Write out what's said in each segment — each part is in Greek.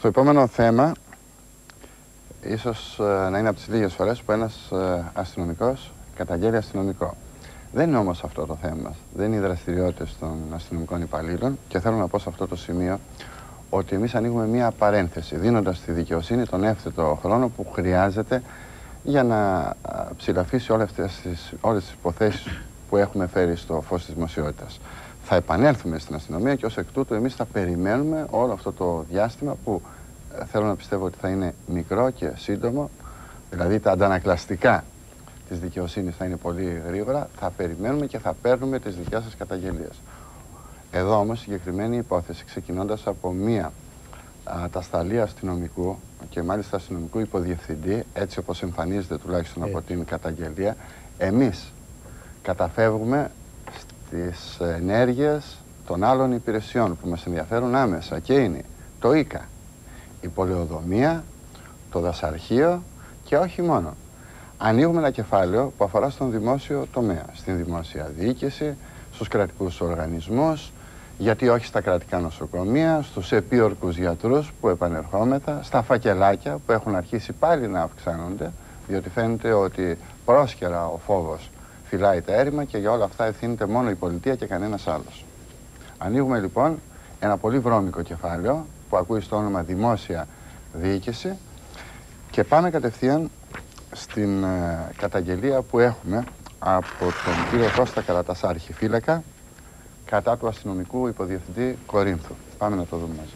Στο επόμενο θέμα, ίσως να είναι από τις λίγες φορές που ένας αστυνομικός καταγγέλει αστυνομικό. Δεν είναι όμως αυτό το θέμα μας. Δεν είναι οι δραστηριότητες των αστυνομικών υπαλλήλων και θέλω να πω σε αυτό το σημείο ότι εμείς ανοίγουμε μία παρένθεση, δίνοντας στη δικαιοσύνη τον εύθετο χρόνο που χρειάζεται για να ψηλαφίσει όλες τις υποθέσεις που έχουμε φέρει στο φως της δημοσιότητας. Θα επανέλθουμε στην αστυνομία και ως εκ τούτου εμείς θα περιμένουμε όλο αυτό το διάστημα που θέλω να πιστεύω ότι θα είναι μικρό και σύντομο, δηλαδή τα αντανακλαστικά της δικαιοσύνης θα είναι πολύ γρήγορα, θα περιμένουμε και θα παίρνουμε τις δικές σας καταγγελίες. Εδώ όμως συγκεκριμένη υπόθεση, ξεκινώντας από μία ατασταλή αστυνομικού και μάλιστα αστυνομικού υποδιευθυντή, έτσι όπως εμφανίζεται τουλάχιστον από την καταγγελία, εμείς καταφεύγουμε στις ενέργειες των άλλων υπηρεσιών που μας ενδιαφέρουν άμεσα και είναι το ΙΚΑ, η πολεοδομία, το δασαρχείο και όχι μόνο. Ανοίγουμε ένα κεφάλαιο που αφορά στον δημόσιο τομέα, στην δημόσια διοίκηση, στους κρατικούς οργανισμούς, γιατί όχι στα κρατικά νοσοκομεία, στους επίορκους γιατρούς που επανερχόμεθα, στα φακελάκια που έχουν αρχίσει πάλι να αυξάνονται, διότι φαίνεται ότι πρόσκαιρα ο φόβος φυλάει τα έρημα και για όλα αυτά ευθύνεται μόνο η πολιτεία και κανένας άλλος. Ανοίγουμε λοιπόν ένα πολύ βρώμικο κεφάλαιο που ακούει στο όνομα δημόσια διοίκηση και πάμε κατευθείαν στην καταγγελία που έχουμε από τον κύριο Κώστα Καρατασά, αρχιφύλακα, κατά του αστυνομικού υποδιευθυντή Κορίνθου. Πάμε να το δούμε μαζί.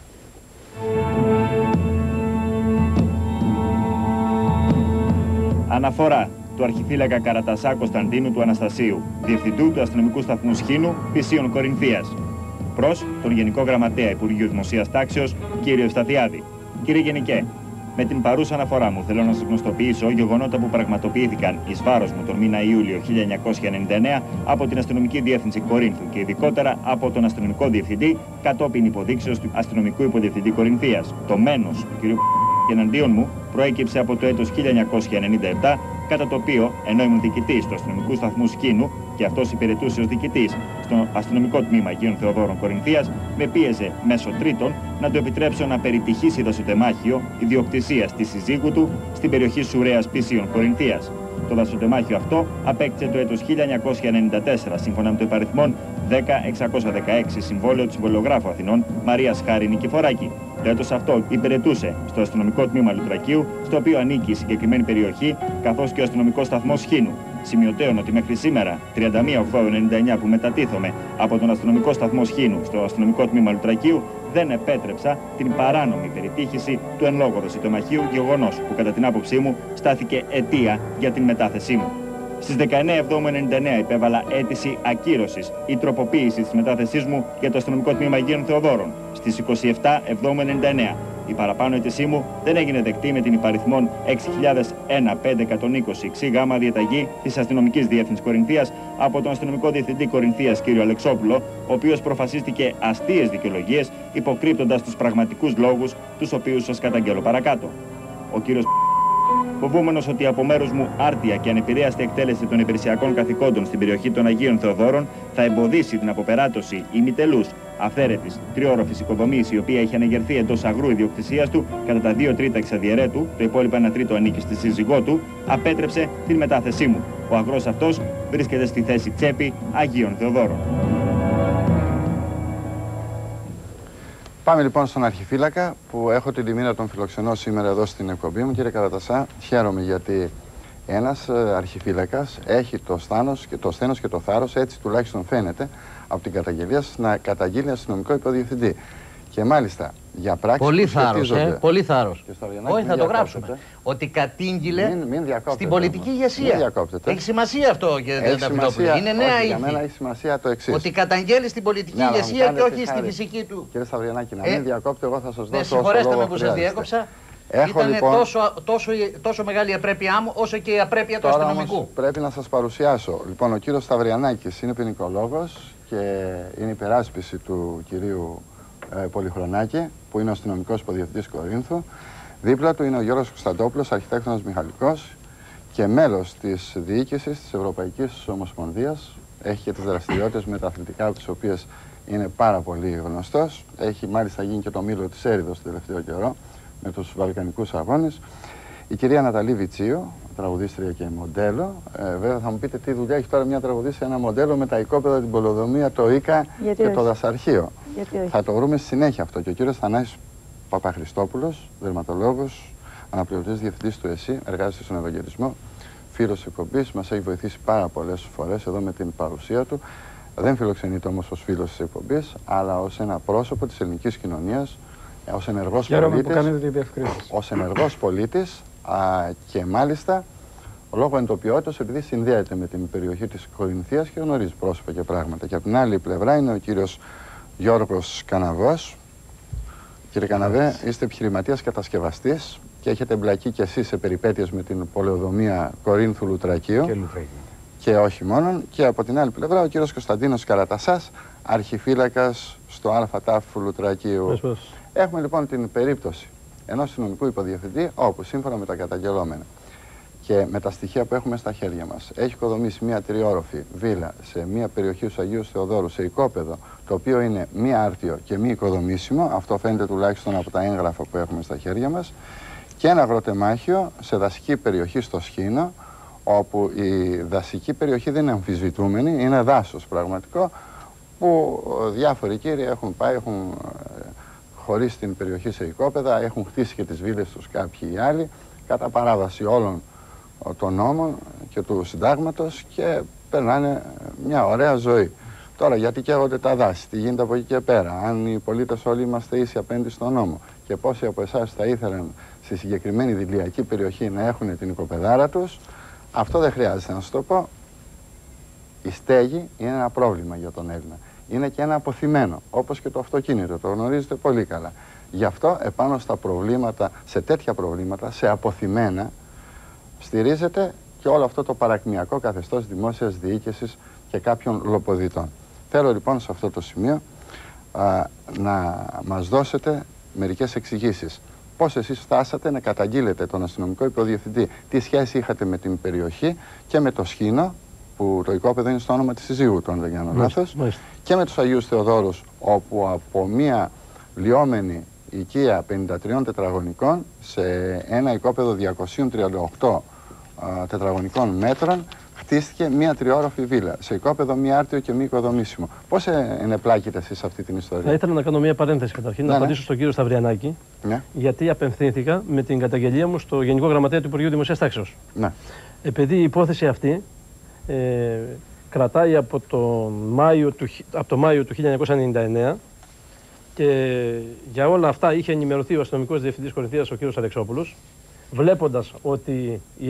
Αναφορά του αρχιφύλακα Καρατασά Κωνσταντίνου του Αναστασίου, διευθυντού του αστυνομικού σταθμού Σχήνου, Πισίων Κορινθίας. Προς τον Γενικό Γραμματέα Υπουργείου Δημοσίας Τάξεως, κύριο Ευσταθιάδη. Κύριε Γενικέ, με την παρούσα αναφορά μου θέλω να σας γνωστοποιήσω γεγονότα που πραγματοποιήθηκαν εις βάρος μου τον μήνα Ιούλιο 1999 από την Αστυνομική Διεύθυνση Κορίνθου και ειδικότερα από τον αστυνομικό διευθυντή κατόπιν υποδείξεως του αστυνομικού υποδιευθυντή Κορινθίας. Το μένος του κ. εναντίον μου προέκυψε από το έτος 1997, κατά το οποίο, ενώ ήμουν διοικητής του αστυνομικού σταθμού Σκήνου και αυτός υπηρετούσε ως διοικητής στο αστυνομικό τμήμα Αγίων Θεοδόρων Κορινθίας, με πίεζε μέσω τρίτων να του επιτρέψω να περιτυχήσει δασοτεμάχιο ιδιοκτησίας της συζύγου του στην περιοχή Σουρέας Πισίων Κορινθίας. Το δασοτεμάχιο αυτό απέκτησε το έτος 1994 σύμφωνα με το υπαριθμόν 10.616 συμβόλαιο του Συμβολογράφου Αθηνών Μαρίας Χάρη Νικηφοράκη. Το έτος αυτό υπηρετούσε στο αστυνομικό τμήμα Λουτρακίου, στο οποίο ανήκει η συγκεκριμένη περιοχή, καθώς και ο αστυνομικός σταθμός Σχήνου. Σημειωτέων ότι μέχρι σήμερα, 31 Οκτώβρου 1999, που μετατίθομαι από τον αστυνομικό σταθμό Σχήνου στο αστυνομικό τμήμα Λουτρακίου, δεν επέτρεψα την παράνομη περιτύχηση του εν λόγω δασοτεμαχίου, γεγονός που κατά την άποψή μου στάθηκε αιτία για την μετάθεσή μου. Στις 19 Εβδόμου 1999 υπέβαλα αίτηση ακύρωσης ή τροποποίησης της μετάθεσής μου για το αστυνομικό τμήμα Αγίων Θεοδόρων. Στις 27 Εβδόμου 1999 η παραπάνω αίτησή μου δεν έγινε δεκτή με την υπαριθμόν 6.001.520 ΞΓ διαταγή της Αστυνομικής Διεύθυνσης Κορινθίας από τον αστυνομικό διευθυντή Κορινθίας κ. Αλεξόπουλο, ο οποίος προφασίστηκε αστείες δικαιολογίες υποκρύπτοντας τους πραγματικούς λόγους τους οποίους σας καταγγέλω παρακάτω. Ο κύριος φοβούμενος ότι από μέρους μου άρτια και ανεπηρέαστη εκτέλεση των υπηρεσιακών καθηκόντων στην περιοχή των Αγίων Θεοδόρων θα εμποδίσει την αποπεράτωση ημιτελούς αυθαίρετης τριόροφης οικοδομής, η οποία είχε ανεγερθεί εντός αγρού ιδιοκτησίας του κατά τα 2/3 εξαδιαιρέτου, το υπόλοιπο 1/3 ανήκει στη σύζυγό του, απέτρεψε την μετάθεσή μου. Ο αγρός αυτός βρίσκεται στη θέση τσέπη Αγίων Θεοδόρων. Πάμε λοιπόν στον αρχιφύλακα που έχω την τιμή να τον φιλοξενώ σήμερα εδώ στην εκπομπή μου. Κύριε Καρατασά, χαίρομαι γιατί ένας αρχιφύλακας έχει το σθένος και το θάρρος, έτσι τουλάχιστον φαίνεται από την καταγγελία σας, να καταγγείλει αστυνομικό υποδιευθυντή. Και μάλιστα για πράξεις πολύ θάρρος, πολύ θάρρος. Όχι, θα το γράψουμε. Ότι κατήγγειλε στην πολιτική ηγεσία. Έχει σημασία αυτό και δεν τα φιλόπουλα. Είναι νέα ήθη. Για μένα έχει σημασία το εξής. Ότι καταγγέλει στην πολιτική ηγεσία και όχι στη φυσική του. Κύριε Σταυριανάκη, να μην διακόπτω, εγώ θα σας δώσω. Συγχωρέστε με που σας διέκοψα. Ήταν λοιπόν τόσο μεγάλη η απρέπειά μου όσο και η απρέπεια του αστυνομικού. Πρέπει να σας παρουσιάσω. Λοιπόν, ο κύριος Σταυριανάκης είναι ποινικολόγος και είναι υπεράσπιση του κυρίου Πολυχρονάκη, που είναι ο αστυνομικός υποδιευθυντής Κορίνθου. Δίπλα του είναι ο Γιώργος Κωνσταντόπουλος, αρχιτέκτονας μηχανικός και μέλος της διοίκησης της Ευρωπαϊκής Ομοσπονδίας. Έχει και τις δραστηριότητες μεταθλητικά, από τις οποίες είναι πάρα πολύ γνωστός. Έχει μάλιστα γίνει και το μήλο της έρηδος το τελευταίο καιρό. με τους Βαλκανικούς αγώνες. Η κυρία Ναταλή Βιτσίου, τραγουδίστρια και μοντέλο. Βέβαια θα μου πείτε τι δουλειά έχει τώρα μια τραγουδίστρια, ένα μοντέλο με τα οικόπεδα, την πολεοδομία, το ΙΚΑ και το δασαρχείο. Θα το βρούμε στη συνέχεια αυτό. Και ο κύριος Θανάσης Παπαχριστόπουλος, δερματολόγος, αναπληρωτής διευθυντής του ΕΣΥ, εργάζεται στον Ευαγγελισμό, φίλος εκπομπής, μας έχει βοηθήσει πάρα πολλές φορές εδώ με την παρουσία του. Δεν φιλοξενείται όμως ως φίλος της εκπομπής, αλλά ως ένα πρόσωπο της ελληνικής κοινωνίας, ως ενεργός πολίτης, και μάλιστα λόγω εντοπιότητας, επειδή συνδέεται με την περιοχή της Κορινθίας και γνωρίζει πρόσωπα και πράγματα. Και από την άλλη πλευρά είναι ο κύριος Γιώργος Καναβός. Κύριε Καναβέ, είστε επιχειρηματίας κατασκευαστής και έχετε εμπλακεί και εσείς σε περιπέτειες με την πολεοδομία Κορίνθου Λουτρακίου. Και όχι μόνο. Και από την άλλη πλευρά ο κύριος Κωνσταντίνος Καρατασάς, αρχιφύλακας στο ΑΤΑΦ Λουτρακίου. Έχουμε λοιπόν την περίπτωση ενός αστυνομικού υποδιευθυντή, όπου σύμφωνα με τα καταγγελόμενα και με τα στοιχεία που έχουμε στα χέρια μας, έχει οικοδομήσει μια τριόροφη βίλα σε μια περιοχή του Αγίου Θεοδόρου, σε οικόπεδο το οποίο είναι μη άρτιο και μη οικοδομήσιμο. Αυτό φαίνεται τουλάχιστον από τα έγγραφα που έχουμε στα χέρια μας. Και ένα αγροτεμάχιο σε δασική περιοχή στο Σχήνο, όπου η δασική περιοχή δεν είναι αμφισβητούμενη, είναι δάσος πραγματικό, που διάφοροι κύριοι έχουν πάει, έχουν χωρίσει την περιοχή σε οικόπεδα, έχουν χτίσει και τις βίλες τους κάποιοι άλλοι, κατά παράβαση όλων των νόμων και του συντάγματος, και περνάνε μια ωραία ζωή. Τώρα, γιατί καίγονται τα δάση, τι γίνεται από εκεί και πέρα, αν οι πολίτες όλοι είμαστε ίσοι απέναντι στον νόμο, και πόσοι από εσάς θα ήθελαν στη συγκεκριμένη δηλιακή περιοχή να έχουν την οικοπεδάρα τους, αυτό δεν χρειάζεται να σας το πω. Η στέγη είναι ένα πρόβλημα για τον Έλληνα. Είναι και ένα αποθυμένο, όπως και το αυτοκίνητο, το γνωρίζετε πολύ καλά. Γι' αυτό επάνω στα προβλήματα, σε τέτοια προβλήματα, σε αποθυμένα, στηρίζεται και όλο αυτό το παρακμιακό καθεστώς δημόσιας διοίκησης και κάποιων λοποδιτών. Θέλω λοιπόν σε αυτό το σημείο να μας δώσετε μερικές εξηγήσεις. Πώς εσείς φτάσατε να καταγγείλετε τον αστυνομικό υποδιευθυντή, τι σχέση είχατε με την περιοχή και με το Σχήνο, που το οικόπεδο είναι στο όνομα της συζύγου του, αν δεν κάνω λάθος, και με τους Αγίους Θεοδόρους, όπου από μια λιώμενη οικία 53 τετραγωνικών σε ένα οικόπεδο 238 τετραγωνικών μέτρων χτίστηκε μια τριόροφη βίλα, σε οικόπεδο μη άρτιο και μη οικοδομήσιμο. Πώς ενεπλάκετε εσείς σε αυτή την ιστορία? Θα ήθελα να κάνω μια παρένθεση καταρχήν, να απαντήσω στον κύριο Σταυριανάκη, γιατί απευθύνθηκα με την καταγγελία μου στο Γενικό Γραμματέα του Υπουργείου Δημοσίας Τάξεως. Επειδή η υπόθεση αυτή κρατάει από το Μάιο του 1999 και για όλα αυτά είχε ενημερωθεί ο αστυνομικός διευθυντής Κορινθίας, ο κ. Αλεξόπουλος, βλέποντας ότι η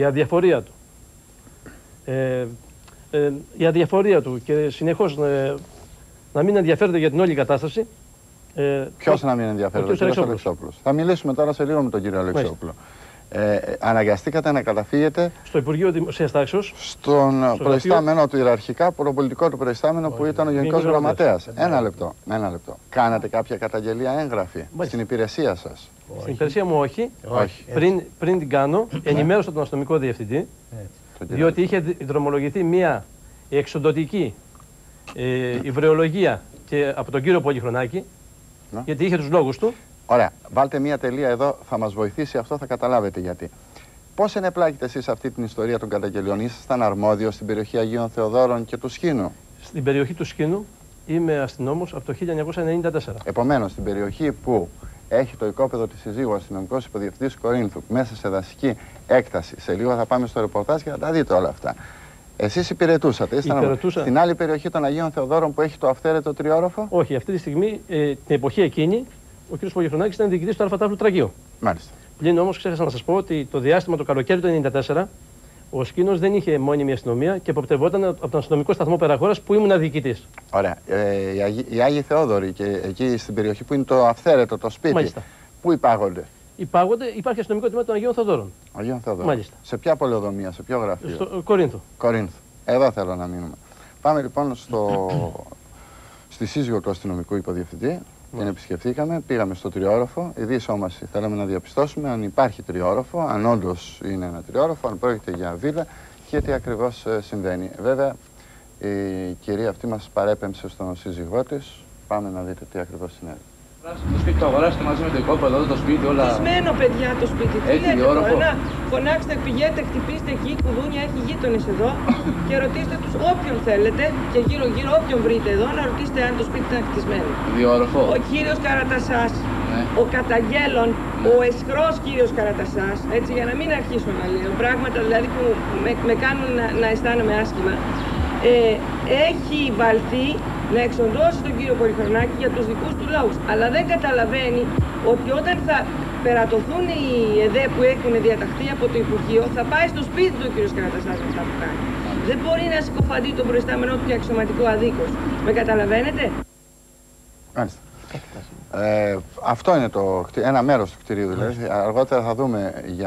αδιαφορία του και συνεχώς να μην ενδιαφέρεται για την όλη κατάσταση. Ποιος να μην ενδιαφέρεται? Ο κ. Αλεξόπουλος. Θα μιλήσουμε τώρα σε λίγο με τον κύριο Αλεξόπουλο. Αναγκαστήκατε να καταφύγετε στο Υπουργείο Δημοσίας Τάξεως, στον προϊστάμενο του ιεραρχικά, προπολιτικό του προϊστάμενο που ήταν ο Γενικός Γραμματέας. Ένα λεπτό. Κάνατε κάποια καταγγελία έγγραφη στην υπηρεσία σας? Στην υπηρεσία μου όχι. Πριν την κάνω, ενημέρωσα τον αστυνομικό διευθυντή, διότι είχε δρομολογηθεί μια εξοντοτική υβρεολογία και από τον κύριο Πολυχρονάκη, γιατί είχε τους λόγους του. Ωραία. Βάλτε μία τελεία εδώ, θα μας βοηθήσει αυτό, θα καταλάβετε γιατί. Πώς ενεπλάκετε εσείς αυτή την ιστορία των καταγγελιών? Ήσασταν αρμόδιος στην περιοχή Αγίων Θεοδόρων και του Σχήνου? Στην περιοχή του Σχήνου είμαι αστυνόμος από το 1994. Επομένως, στην περιοχή που έχει το οικόπεδο της συζύγου αστυνομικός υποδιευθυντής Κορίνθου, μέσα σε δασική έκταση, σε λίγο θα πάμε στο ρεπορτάζ και θα τα δείτε όλα αυτά. Εσείς υπηρετούσατε? Στην άλλη περιοχή των Αγίων Θεοδόρων που έχει το αυθαίρετο τριόροφο? Όχι, αυτή τη στιγμή, την εποχή εκείνη, ο κ. Πολυχρονάκης ήταν διοικητής του ΑΤΑΦ Λουτρακίου. Μάλιστα. Πλην όμως ξέχασα να σας πω ότι το διάστημα το καλοκαίρι του 1994 ο Σχήνος δεν είχε μόνιμη αστυνομία και αποπτευόταν από τον αστυνομικό σταθμό Περαχώρας που ήμουν διοικητής. Ωραία. Οι Άγιοι Θεόδωροι και εκεί στην περιοχή που είναι το αυθαίρετο, το σπίτι, μάλιστα, πού υπάγονται? Υπάρχει αστυνομικό τμήμα των Αγίων Θεοδόρων. Αγίων Θεοδόρων. Μάλιστα. Σε ποια πολεοδομία, σε ποιο γραφείο? Στο Κορίνθου. Κορίνθου. Εδώ θέλω να μείνουμε. Πάμε λοιπόν στη σύζυγο του αστυνομικού υποδιευθυντή. Την επισκεφθήκαμε, πήγαμε στο τριόροφο. Η διεισόμαση θέλαμε να διαπιστώσουμε αν υπάρχει τριόροφο, αν όντως είναι ένα τριόροφο, αν πρόκειται για βίλα και τι ακριβώς συμβαίνει. Βέβαια, η κυρία αυτή μας παρέπεμψε στον σύζυγό της. Πάμε να δείτε τι ακριβώς συνέβη. Το σπίτι το αγοράσετε μαζί με το οικόπεδο, εδώ το σπίτι, όλα. Κλεισμένο, παιδιά, το σπίτι. Τι λέτε τώρα, να φωνάξτε, πηγαίνετε, χτυπήστε εκεί, κουδούνια, έχει γείτονες εδώ και ρωτήστε τους όποιον θέλετε και γύρω-γύρω όποιον βρείτε εδώ να ρωτήσετε αν το σπίτι ήταν χτισμένο. Διόροφο. Ο κύριος Καρατασάς, ναι. Ο καταγγέλων, ο αισχρός κύριος Καρατασάς, έτσι για να μην αρχίσω να λέω πράγματα δηλαδή που με κάνουν να αισθάνομαι άσχημα, έχει βαλθεί να εξοντώσει τον κύριο Πολυχρονάκη για τους δικούς του λόγους. Αλλά δεν καταλαβαίνει ότι όταν θα περατωθούν οι ΕΔΕ που έχουν διαταχθεί από το Υπουργείο, θα πάει στο σπίτι του ο κύριος Καρατασάς με αυτά που κάνει. Δεν μπορεί να συκοφαντεί τον προϊστάμενό του για αξιωματικό αδίκως. Με καταλαβαίνετε? Μάλιστα. Αυτό είναι ένα μέρος του κτηρίου δηλαδή. Αργότερα θα δούμε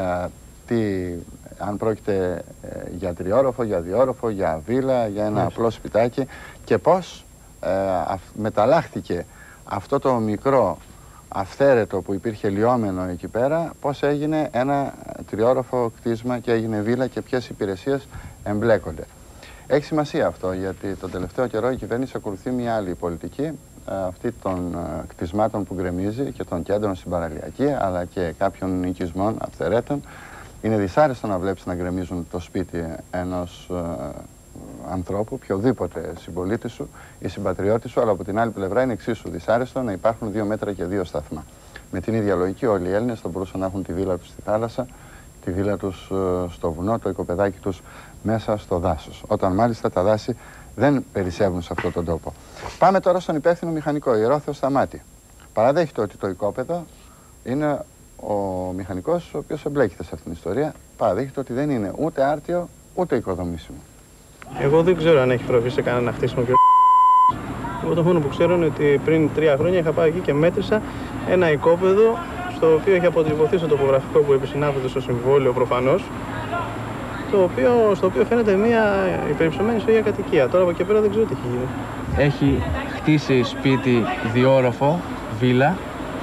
αν πρόκειται για τριόροφο, για διόροφο, για βίλα, για ένα απλό σπιτάκι και πώς μεταλλάχθηκε αυτό το μικρό αυθαίρετο που υπήρχε λιώμενο εκεί πέρα, πώς έγινε ένα τριόροφο κτίσμα και έγινε βίλα και ποιες υπηρεσίες εμπλέκονται. Έχει σημασία αυτό γιατί τον τελευταίο καιρό η κυβέρνηση ακολουθεί μια άλλη πολιτική, αυτή των κτισμάτων που γκρεμίζει και των κέντρων στην παραλιακή αλλά και κάποιων οικισμών αυθαιρέτων. Είναι δυσάρεστο να βλέπεις να γκρεμίζουν το σπίτι ενός ανθρώπου, οποιοδήποτε συμπολίτη σου ή συμπατριώτη σου, αλλά από την άλλη πλευρά είναι εξίσου δυσάρεστο να υπάρχουν 2 μέτρα και 2 σταθμά. Με την ίδια λογική, όλοι οι Έλληνες θα μπορούσαν να έχουν τη βίλα τους στη θάλασσα, τη βίλα τους στο βουνό, το οικοπεδάκι τους μέσα στο δάσος. Όταν μάλιστα τα δάση δεν περισσεύουν σε αυτόν τον τόπο. Πάμε τώρα στον υπεύθυνο μηχανικό, Ιερόθεο Σταμάτη. Παραδέχεται ότι το οικόπεδο είναι ο μηχανικός ο οποίος εμπλέκεται σε αυτήν την ιστορία. Παραδέχεται ότι δεν είναι ούτε άρτιο ούτε οικοδομήσιμο. Εγώ δεν ξέρω αν έχει προβεί σε κανένα χτίσιμο και εγώ το μόνο που ξέρω είναι ότι πριν 3 χρόνια είχα πάει εκεί και μέτρησα ένα οικόπεδο στο οποίο έχει αποτυπωθεί στο τοπογραφικό που επισυνάπτεται στο συμβόλαιο προφανώς, στο οποίο φαίνεται μια υπερυψωμένη σογεία κατοικία. Τώρα από εκεί πέρα δεν ξέρω τι έχει γίνει. Έχει χτίσει σπίτι διόροφο, βίλα,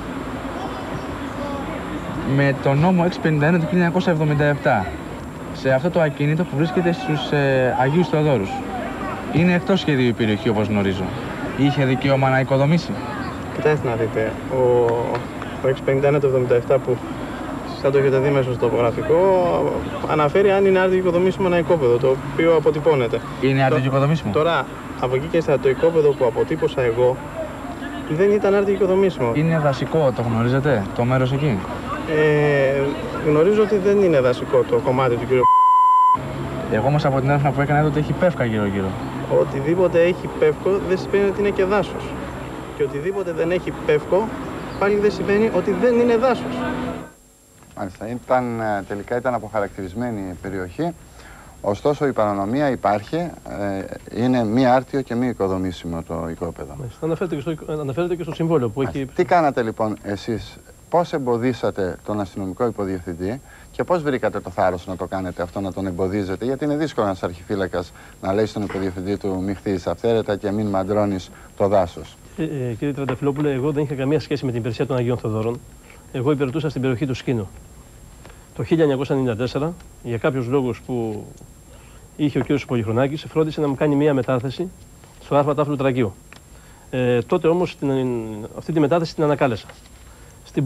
με το νόμο 651 του 1977. Σε αυτό το ακίνητο που βρίσκεται στους Αγίους Θεοδόρους. Είναι εκτός σχεδίου η περιοχή όπως γνωρίζω. Είχε δικαίωμα να οικοδομήσει. Κοιτάξτε να δείτε, το 651 του 1977 που σαν το έχετε δει μέσα στο τοπογραφικό αναφέρει αν είναι άρτιο οικοδομήσιμο ένα οικόπεδο, το οποίο αποτυπώνεται. Είναι άρτιο οικοδομήσιμο. Τώρα, από εκεί και στα το οικόπεδο που αποτύπωσα εγώ δεν ήταν άρτιο οικοδομήσιμο. Είναι δασικό, το γνωρίζετε, το μέρος εκεί? Γνωρίζω ότι δεν είναι δασικό το κομμάτι του κύριου. Εγώ όμως από την έρευνα που έκανα εδώ ότι έχει πεύκα γύρω-γύρω. Οτιδήποτε έχει πεύκο δεν σημαίνει ότι είναι και δάσος. Και οτιδήποτε δεν έχει πεύκο πάλι δεν σημαίνει ότι δεν είναι δάσος. Μάλιστα, τελικά ήταν αποχαρακτηρισμένη η περιοχή. Ωστόσο η παρανομία υπάρχει, είναι μη άρτιο και μη οικοδομήσιμο το οικόπεδο. Αναφέρεται και στο συμβόλαιο που έχει... Τι κάνατε λοιπόν εσείς, πώς εμποδίσατε τον αστυνομικό υποδιευθυντή και πώς βρήκατε το θάρρος να το κάνετε αυτό, να τον εμποδίζετε? Γιατί είναι δύσκολο ένας αρχιφύλακας να λέει στον υποδιευθυντή του μη χτίζεις αυθαίρετα και μην μαντρώνεις το δάσος. Κύριε Τρανταφυλόπουλε, εγώ δεν είχα καμία σχέση με την υπηρεσία των Αγίων Θεοδόρων. Εγώ υπηρετούσα στην περιοχή του Σκήνου. Το 1994, για κάποιους λόγους που είχε ο κ. Πολυχρονάκης, φρόντισε να μου κάνει μία μετάθεση στο άρθμα τάφλου Τρακίου. Τότε όμως αυτή τη μετάθεση την ανακάλεσα. Στην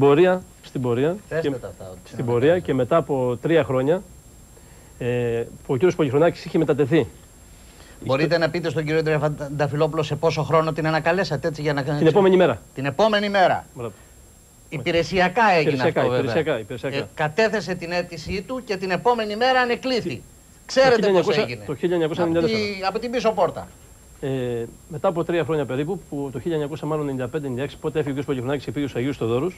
πορεία και μετά από 3 χρόνια που ο κ. Πολυχρονάκης είχε μετατεθεί. Μπορείτε να πείτε στον κύριο Τρανταφυλόπουλο σε πόσο χρόνο την ανακαλέσατε, έτσι, για να... Την επόμενη μέρα. Την επόμενη μέρα. Μπράβο. Υπηρεσιακά έγινε αυτό, βέβαια. Υπηρεσιακά. Κατέθεσε την αίτησή του και την επόμενη μέρα ανεκλήθη. Ξέρετε πώς έγινε? Το 1994. Από την πίσω πόρτα. Μετά από 3 χρόνια περίπου, που το 1995-96, πότε έφυγε ο κ. Πολυχρονάκης και πήγε στους Αγίους Θεοδόρους,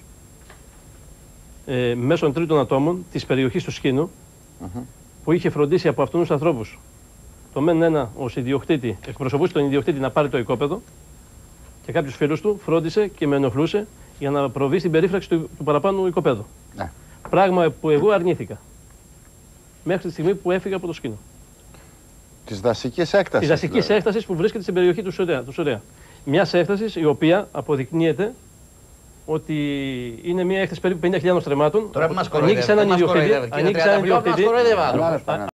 μέσω τρίτων ατόμων της περιοχής του Σκήνου, που είχε φροντίσει από αυτούς τους ανθρώπους, το μεν ένα ως ιδιοκτήτη, εκπροσωπούσε τον ιδιοκτήτη να πάρει το οικόπεδο και κάποιους φίλους του φρόντισε και με ενοχλούσε για να προβεί στην περίφραξη του παραπάνω οικοπαίδου. Ναι. Πράγμα που εγώ αρνήθηκα. Μέχρι τη στιγμή που έφυγα από το Σκήνο. Της δασικής έκτασης. Της δασικής έκτασης που βρίσκεται στην περιοχή του Σωρέα. Μιας έκτασης η οποία αποδεικνύεται ότι είναι μια έκταση περίπου 50.000 στρεμμάτων. Τώρα που μας κοροϊδεύει.